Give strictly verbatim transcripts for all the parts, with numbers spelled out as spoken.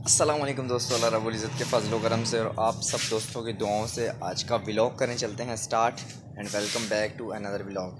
अस्सलाम वालेकुम दोस्तों, अल्लाह रब्बुल इज़्ज़त के फजल करम से और आप सब दोस्तों की दुआओं से आज का व्लॉग करने चलते हैं start. And welcome back to another vlog.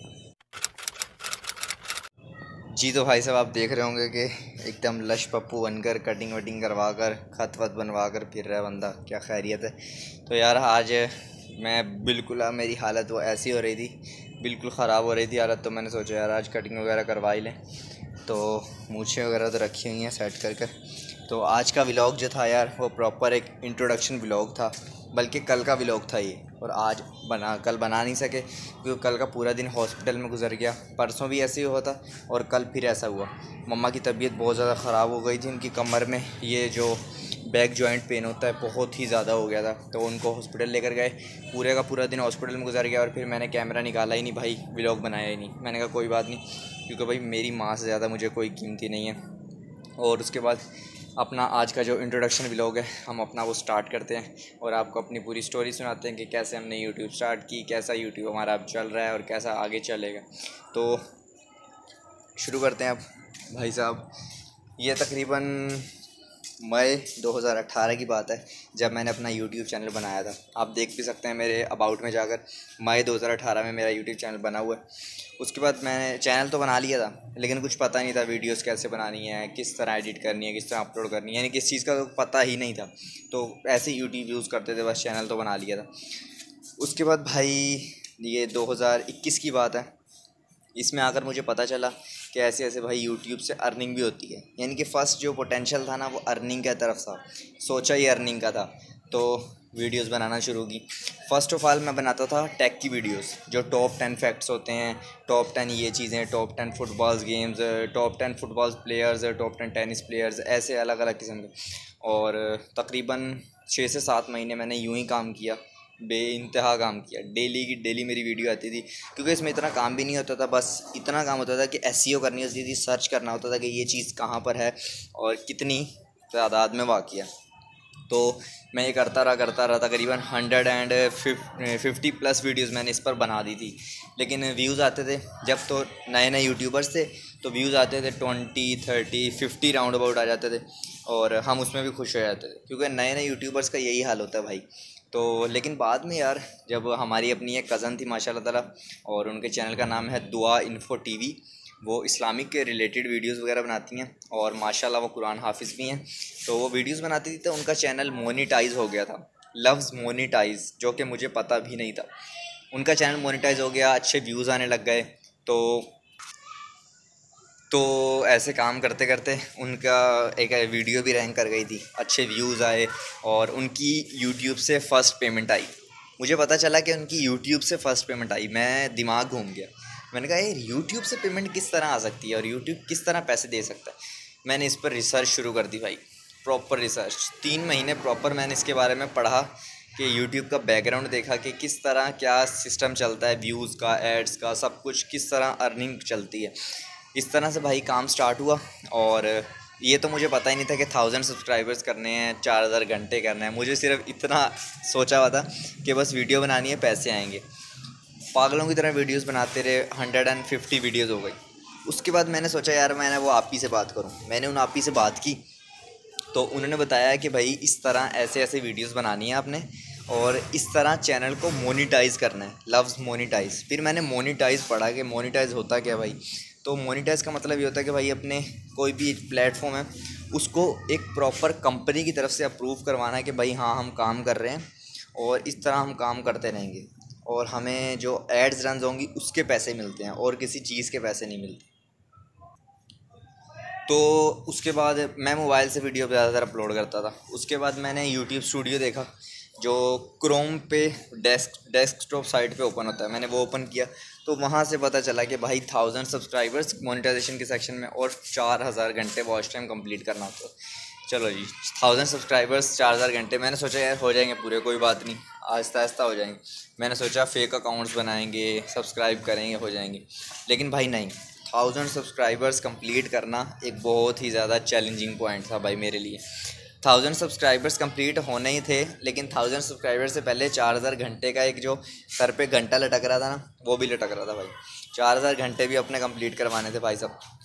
जी तो भाई साहब, आप देख रहे होंगे कि एकदम लश पप्पू बनकर कटिंग वटिंग करवा कर खत वत बनवा कर फिर रहा है बंदा। क्या खैरियत है? तो यार आज मैं बिल्कुल, मेरी हालत वो ऐसी हो रही थी, बिल्कुल ख़राब हो रही थी हालत। तो मैंने सोचा यार आज कटिंग वगैरह करवा ही लें। तो मूछें वगैरह तो रखी हुई हैं सेट कर कर। तो आज का व्लॉग जो था यार, वो प्रॉपर एक इंट्रोडक्शन व्लॉग था, बल्कि कल का व्लॉग था ये। और आज बना कल बना नहीं सके क्योंकि कल का पूरा दिन हॉस्पिटल में गुजर गया। परसों भी ऐसे ही हुआ था और कल फिर ऐसा हुआ। मम्मा की तबीयत बहुत ज़्यादा ख़राब हो गई थी। उनकी कमर में ये जो बैक जॉइंट पेन होता है बहुत ही ज़्यादा हो गया था, तो उनको हॉस्पिटल लेकर गए। पूरे का पूरा दिन हॉस्पिटल में गुजर गया और फिर मैंने कैमरा निकाला ही नहीं भाई, व्लॉग बनाया ही नहीं। मैंने कहा कोई बात नहीं, क्योंकि भाई मेरी माँ से ज़्यादा मुझे कोई कीमती नहीं है। और उसके बाद अपना आज का जो इंट्रोडक्शन व्लॉग है, हम अपना वो स्टार्ट करते हैं और आपको अपनी पूरी स्टोरी सुनाते हैं कि कैसे हमने यूट्यूब स्टार्ट की, कैसा यूट्यूब हमारा अब चल रहा है और कैसा आगे चलेगा। तो शुरू करते हैं अब भाई साहब। ये तकरीबन मई दो हज़ार अठारह की बात है जब मैंने अपना यूट्यूब चैनल बनाया था। आप देख भी सकते हैं मेरे अबाउट में जाकर, मई दो हज़ार अठारह में मेरा यूट्यूब चैनल बना हुआ है। उसके बाद मैंने चैनल तो बना लिया था, लेकिन कुछ पता नहीं था वीडियोस कैसे बनानी है, किस तरह एडिट करनी है, किस तरह अपलोड करनी है, यानी किस चीज़ का तो पता ही नहीं था। तो ऐसे ही यूट्यूब यूज़ करते थे, बस चैनल तो बना लिया था। उसके बाद भाई ये दो हज़ार इक्कीस की बात है, इसमें आकर मुझे पता चला कि ऐसे ऐसे भाई यूट्यूब से अर्निंग भी होती है। यानी कि फ़र्स्ट जो पोटेंशियल था ना, वो अर्निंग की तरफ था, सोचा ही अर्निंग का था। तो वीडियोस बनाना शुरू की। फ़र्स्ट ऑफ़ ऑल मैं बनाता था टेक की वीडियोस, जो टॉप टेन फैक्ट्स होते हैं, टॉप टेन ये चीज़ें, top ten footballs games, top ten football players, top ten tennis players, ऐसे अलग अलग किस्म के। और तकरीबन छः से सात महीने मैंने यूं ही काम किया, बेइंतहा काम किया। डेली की डेली मेरी वीडियो आती थी, क्योंकि इसमें इतना काम भी नहीं होता था, बस इतना काम होता था कि एसईओ करनी होती थी, सर्च करना होता था कि ये चीज़ कहाँ पर है और कितनी तादाद में वाक़ है। तो मैं ये करता रहा करता रहा तकरीबन hundred and fifty plus videos मैंने इस पर बना दी थी। लेकिन व्यूज़ आते थे, जब तो नए नए यूट्यूबर्स थे तो व्यूज़ आते थे twenty thirty fifty round about आ जाते थे, और हम उसमें भी खुश हो जाते थे, क्योंकि नए नए यूट्यूबर्स का यही हाल होता है भाई। तो लेकिन बाद में यार, जब हमारी अपनी एक कज़न थी माशाल्लाह ताला, और उनके चैनल का नाम है दुआ इन्फो टीवी, वो इस्लामिक के रिलेटेड वीडियोस वगैरह बनाती हैं और माशाल्लाह वो कुरान हाफिज़ भी हैं। तो वो वीडियोस बनाती थी, तो उनका चैनल मोनेटाइज हो गया था। लफ्ज़ मोनेटाइज, जो कि मुझे पता भी नहीं था। उनका चैनल मोनेटाइज हो गया, अच्छे व्यूज़ आने लग गए। तो तो ऐसे काम करते करते उनका एक वीडियो भी रैंक कर गई थी, अच्छे व्यूज़ आए और उनकी यूट्यूब से फ़र्स्ट पेमेंट आई। मुझे पता चला कि उनकी यूट्यूब से फ़र्स्ट पेमेंट आई, मैं दिमाग घूम गया। मैंने कहा यार यूट्यूब से पेमेंट किस तरह आ सकती है और यूट्यूब किस तरह पैसे दे सकता है। मैंने इस पर रिसर्च शुरू कर दी भाई, प्रॉपर रिसर्च। तीन महीने प्रॉपर मैंने इसके बारे में पढ़ा कि यूट्यूब का बैकग्राउंड देखा कि किस तरह क्या सिस्टम चलता है, व्यूज़ का, एड्स का, सब कुछ किस तरह अर्निंग चलती है। इस तरह से भाई काम स्टार्ट हुआ। और ये तो मुझे पता ही नहीं था कि थाउजेंड सब्सक्राइबर्स करने हैं, चार हज़ार घंटे करना है। मुझे सिर्फ इतना सोचा हुआ था कि बस वीडियो बनानी है, पैसे आएंगे। पागलों की तरह वीडियोस बनाते रहे, हंड्रेड एंड फिफ्टी वीडियोज़ हो गई। उसके बाद मैंने सोचा यार मैंने वो आप ही से बात करूं। मैंने उन आप ही से बात की, तो उन्होंने बताया कि भाई इस तरह ऐसे ऐसे वीडियोस बनानी है आपने और इस तरह चैनल को मोनेटाइज़ करना है, लफ्ज़ मोनेटाइज़। फिर मैंने मोनेटाइज़ पढ़ा कि मोनेटाइज़ होता क्या भाई। तो मोनेटाइज़ का मतलब ये होता है कि भाई अपने कोई भी प्लेटफॉर्म है, उसको एक प्रॉपर कंपनी की तरफ से अप्रूव करवाना है कि भाई हाँ हम काम कर रहे हैं और इस तरह हम काम करते रहेंगे, और हमें जो एड्स रन होंगी उसके पैसे मिलते हैं और किसी चीज़ के पैसे नहीं मिलते। तो उसके बाद मैं मोबाइल से वीडियो ज़्यादातर अपलोड करता था। उसके बाद मैंने यूट्यूब स्टूडियो देखा, जो क्रोम पे डेस्क डेस्कटॉप साइट पे ओपन होता है। मैंने वो ओपन किया, तो वहाँ से पता चला कि भाई थाउजेंड सब्सक्राइबर्स मोनेटाइजेशन के सेक्शन में और चार हज़ार घंटे वॉच टाइम कंप्लीट करना होता है। चलो जी, थाउजेंड सब्सक्राइबर्स, चार हज़ार घंटे। मैंने सोचा यार हो जाएंगे पूरे, कोई बात नहीं, आहिस्ता आहिस्ता हो जाएंगे। मैंने सोचा फेक अकाउंट्स बनाएंगे, सब्सक्राइब करेंगे, हो जाएंगे। लेकिन भाई नहीं, थाउजेंड सब्सक्राइबर्स कंप्लीट करना एक बहुत ही ज़्यादा चैलेंजिंग पॉइंट था भाई मेरे लिए। थाउजेंड सब्सक्राइबर्स कंप्लीट होने ही थे, लेकिन थाउजेंड सब्सक्राइबर से पहले चार हज़ार घंटे का एक जो सर पे घंटा लटक रहा था ना, वो भी लटक रहा था भाई। चार हज़ार घंटे भी अपने कंप्लीट करवाने थे भाई साहब।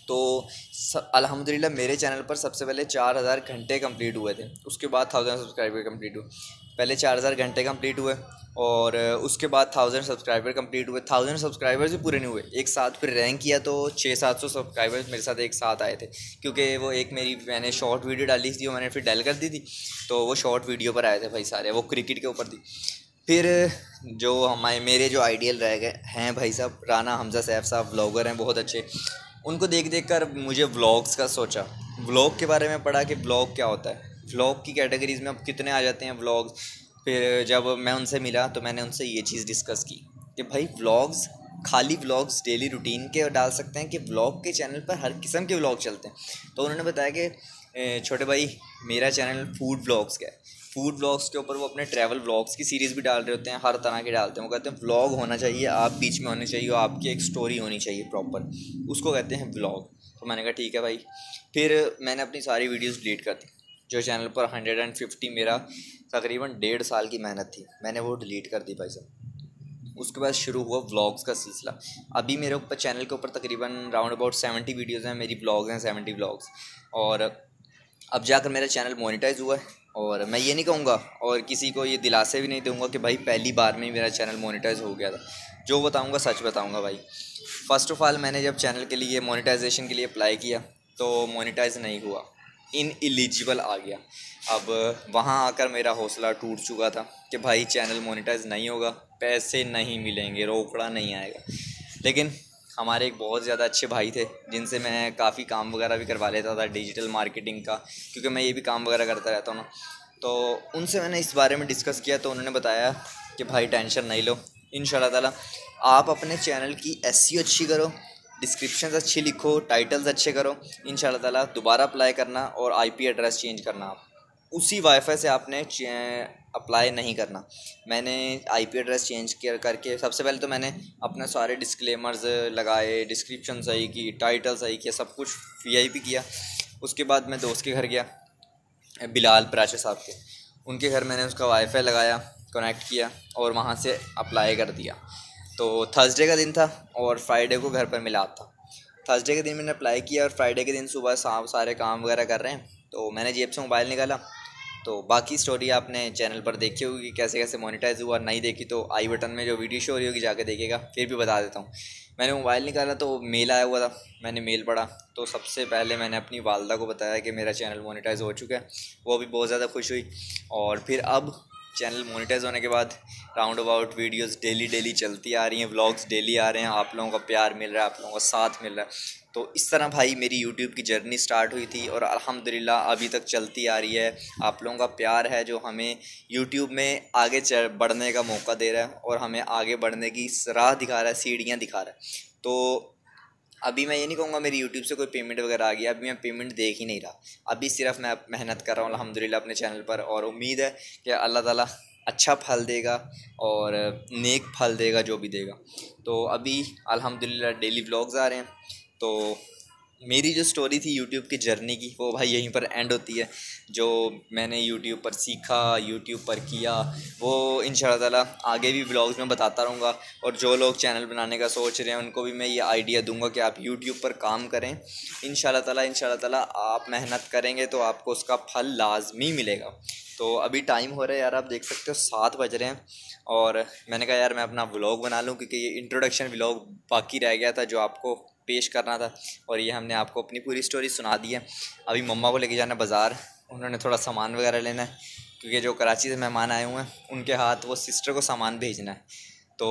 तो अल्हम्दुलिल्लाह मेरे चैनल पर सबसे पहले चार हज़ार घंटे कंप्लीट हुए थे, उसके बाद थाउजेंड सब्सक्राइबर कंप्लीट हुए। पहले चार हज़ार घंटे कंप्लीट हुए और उसके बाद थाउजेंड सब्सक्राइबर कंप्लीट हुए। थाउजेंड सब्सक्राइबर्स भी पूरे नहीं हुए, एक साथ फिर रैंक किया तो छः सात सौ सब्सक्राइबर्स मेरे साथ एक साथ आए थे, क्योंकि वो एक मेरी मैंने शॉर्ट वीडियो डाली थी, वो मैंने फिर डेल कर दी थी, तो वो शॉर्ट वीडियो पर आए थे भाई सारे, वो क्रिकेट के ऊपर थी। फिर जो हमारे मेरे जो आइडियल रह गए हैं भाई साहब, राना हमज़ा सैफ साहब व्लॉगर हैं बहुत अच्छे, उनको देख देख कर मुझे व्लॉग्स का सोचा, व्लॉग के बारे में पढ़ा कि व्लॉग क्या होता है, व्लॉग की कैटेगरीज़ में अब कितने आ जाते हैं व्लॉग्स। फिर जब मैं उनसे मिला तो मैंने उनसे ये चीज़ डिस्कस की कि भाई व्लॉग्स खाली व्लॉग्स डेली रूटीन के डाल सकते हैं कि व्लॉग के चैनल पर हर किस्म के व्लॉग चलते हैं। तो उन्होंने बताया कि छोटे भाई मेरा चैनल फूड व्लॉग्स का है, फूड व्लॉग्स के ऊपर वो अपने ट्रैवल व्लॉग्स की सीरीज़ भी डाल रहे होते हैं, हर तरह के डालते हैं। वो कहते हैं व्लॉग होना चाहिए, आप बीच में होने चाहिए, आपकी एक स्टोरी होनी चाहिए प्रॉपर, उसको कहते हैं व्लॉग। तो मैंने कहा ठीक है भाई। फिर मैंने अपनी सारी वीडियोस डिलीट कर दी, जो चैनल पर हंड्रेड एंड फिफ्टी मेरा तकरीबन डेढ़ साल की मेहनत थी, मैंने वो डिलीट कर दी भाई साहब। उसके बाद शुरू हुआ व्लॉग्स का सिलसिला। अभी मेरे ऊपर चैनल के ऊपर तकरीबन राउंड अबाउट सेवेंटी वीडियोज़ हैं, मेरी व्लॉग्स हैं सेवेंटी व्लॉग्स, और अब जाकर मेरा चैनल मोनेटाइज हुआ है। और मैं ये नहीं कहूँगा और किसी को ये दिलासे भी नहीं दूंगा कि भाई पहली बार में ही मेरा चैनल मोनेटाइज हो गया था, जो बताऊँगा सच बताऊँगा भाई। फ़र्स्ट ऑफ़ ऑल मैंने जब चैनल के लिए मोनेटाइजेशन के लिए अप्लाई किया तो मोनेटाइज नहीं हुआ, इन एलिजिबल आ गया। अब वहाँ आकर मेरा हौसला टूट चुका था कि भाई चैनल मोनेटाइज नहीं होगा, पैसे नहीं मिलेंगे, रोकड़ा नहीं आएगा। लेकिन हमारे एक बहुत ज़्यादा अच्छे भाई थे जिनसे मैं काफ़ी काम वगैरह भी करवा लेता था डिजिटल मार्केटिंग का, क्योंकि मैं ये भी काम वगैरह करता रहता हूँ ना। तो उनसे मैंने इस बारे में डिस्कस किया तो उन्होंने बताया कि भाई टेंशन नहीं लो, इंशाल्लाह ताला आप अपने चैनल की एसईओ अच्छी करो, डिस्क्रिप्शन अच्छी लिखो, टाइटल्स अच्छे करो, इंशाल्लाह ताला दोबारा अप्लाई करना और आईपी एड्रेस चेंज करना। आप उसी वाईफाई से आपने अप्लाई नहीं करना। मैंने आईपी एड्रेस चेंज किया करके सबसे पहले तो मैंने अपने सारे डिस्क्लेमर्स लगाए, डिस्क्रिप्शन सही की, टाइटल सही किया, सब कुछ वीआईपी किया। उसके बाद मैं दोस्त के घर गया, बिलाल प्राचे साहब के, उनके घर मैंने उसका वाईफाई लगाया, कनेक्ट किया और वहाँ से अप्लाई कर दिया। तो थर्सडे का दिन था और फ्राइडे को घर पर मिला था। थर्सडे के दिन मैंने अप्लाई किया और फ्राइडे के दिन सुबह सारे काम वगैरह कर रहे हैं तो मैंने जेब से मोबाइल निकाला। तो बाकी स्टोरी आपने चैनल पर देखी होगी कैसे कैसे मोनेटाइज हुआ, नहीं देखी तो आई बटन में जो वीडियो शो हो रही होगी जाके देखिएगा, फिर भी बता देता हूँ। मैंने मोबाइल निकाला तो मेल आया हुआ था, मैंने मेल पढ़ा तो सबसे पहले मैंने अपनी वालदा को बताया कि मेरा चैनल मोनेटाइज हो चुका है। वो भी बहुत ज़्यादा खुश हुई। और फिर अब चैनल मोनेटाइज होने के बाद round about videos daily daily चलती आ रही हैं, व्लॉग्स डेली आ रहे हैं, आप लोगों का प्यार मिल रहा है, आप लोगों का साथ मिल रहा है। तो इस तरह भाई मेरी यूट्यूब की जर्नी स्टार्ट हुई थी और अल्हम्दुलिल्लाह अभी तक चलती आ रही है। आप लोगों का प्यार है जो हमें यूट्यूब में आगे बढ़ने का मौका दे रहा है और हमें आगे बढ़ने की राह दिखा रहा है, सीढ़ियाँ दिखा रहा है। तो अभी मैं ये नहीं कहूँगा मेरी यूट्यूब से कोई पेमेंट वगैरह आ गया, अभी मैं पेमेंट देख ही नहीं रहा, अभी सिर्फ मैं मेहनत कर रहा हूँ अल्हम्दुलिल्लाह अपने चैनल पर, और उम्मीद है कि अल्लाह ताला अच्छा फल देगा और नेक फल देगा जो भी देगा। तो अभी अल्हम्दुलिल्लाह डेली व्लॉग्स आ रहे हैं। तो मेरी जो स्टोरी थी यूट्यूब की जर्नी की वो भाई यहीं पर एंड होती है। जो मैंने यूट्यूब पर सीखा, यूट्यूब पर किया, वो इंशाल्लाह ताला आगे भी व्लॉग्स में बताता रहूँगा। और जो लोग चैनल बनाने का सोच रहे हैं उनको भी मैं ये आइडिया दूंगा कि आप यूट्यूब पर काम करें, इंशाल्लाह ताला इंशाल्लाह ताला आप मेहनत करेंगे तो आपको उसका फल लाजमी मिलेगा। तो अभी टाइम हो रहा है यार, आप देख सकते हो सात बज रहे हैं और मैंने कहा यार मैं अपना व्लॉग बना लूँ, क्योंकि ये इंट्रोडक्शन व्लॉग बाकी रह गया था जो आपको पेश करना था, और ये हमने आपको अपनी पूरी स्टोरी सुना दी है। अभी मम्मा को लेके जाना बाज़ार, उन्होंने थोड़ा सामान वगैरह लेना है, क्योंकि जो कराची से मेहमान आए हुए हैं उनके हाथ वो सिस्टर को सामान भेजना है। तो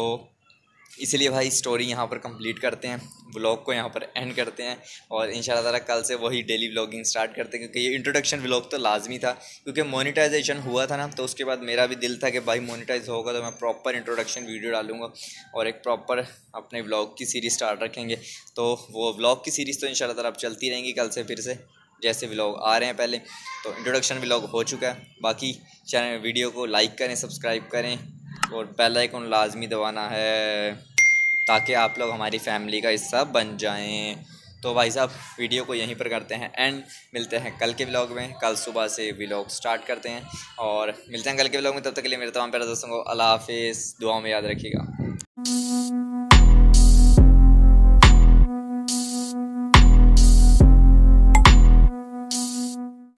इसलिए भाई स्टोरी यहाँ पर कंप्लीट करते हैं, व्लॉग को यहाँ पर एंड करते हैं और इंशाल्लाह ताला कल से वही डेली व्लॉगिंग स्टार्ट करते हैं, क्योंकि ये इंट्रोडक्शन व्लॉग तो लाजमी था, क्योंकि मोनेटाइजेशन हुआ था ना, तो उसके बाद मेरा भी दिल था कि भाई मोनेटाइज होगा तो मैं प्रॉपर इंट्रोडक्शन वीडियो डालूंगा और एक प्रॉपर अपने व्लॉग की सीरीज़ स्टार्ट रखेंगे। तो वो व्लॉग की सीरीज़ तो इंशाल्लाह ताला अब चलती रहेंगी कल से फिर से, जैसे व्लॉग आ रहे हैं पहले। तो इंट्रोडक्शन व्लॉग हो चुका है, बाकी चैनल वीडियो को लाइक करें, सब्सक्राइब करें और बेल आइकन लाजमी दबाना है ताकि आप लोग हमारी फैमिली का हिस्सा बन जाएं। तो भाई साहब वीडियो को यहीं पर करते हैं एंड, मिलते हैं कल के व्लॉग में। कल सुबह से व्लॉग स्टार्ट करते हैं और मिलते हैं कल के व्लॉग में। तब तक के लिए मेरे तमाम प्यारे दोस्तों को अल्लाह हाफिज़, दुआ में याद रखिएगा।